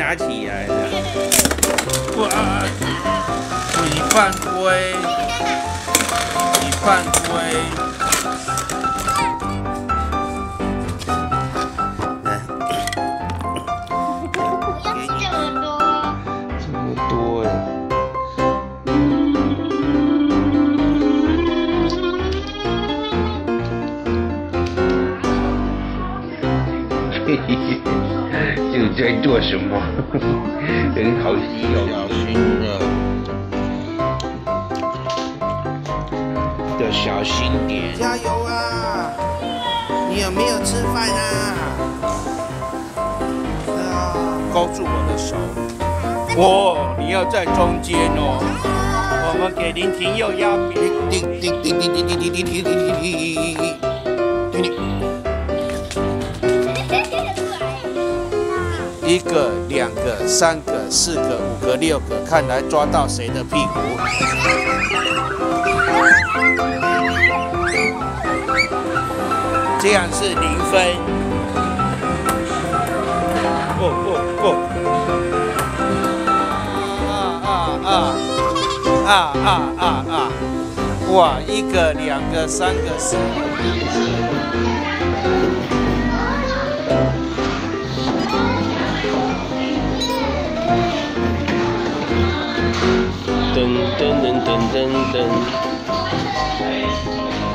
夹起来的。哇！你犯规！你犯规！ 就在做什么？很好笑， 小心了，要小心点。加油啊！你有没有吃饭啊？勾住我的手。哦，你要在中间哦。我们给林婷佑压扁。一个、两个、三个、四个、五个、6个，看来抓到谁的屁股。这样是0分。哇！1个、2个、3个、4个。 噔噔噔噔噔噔。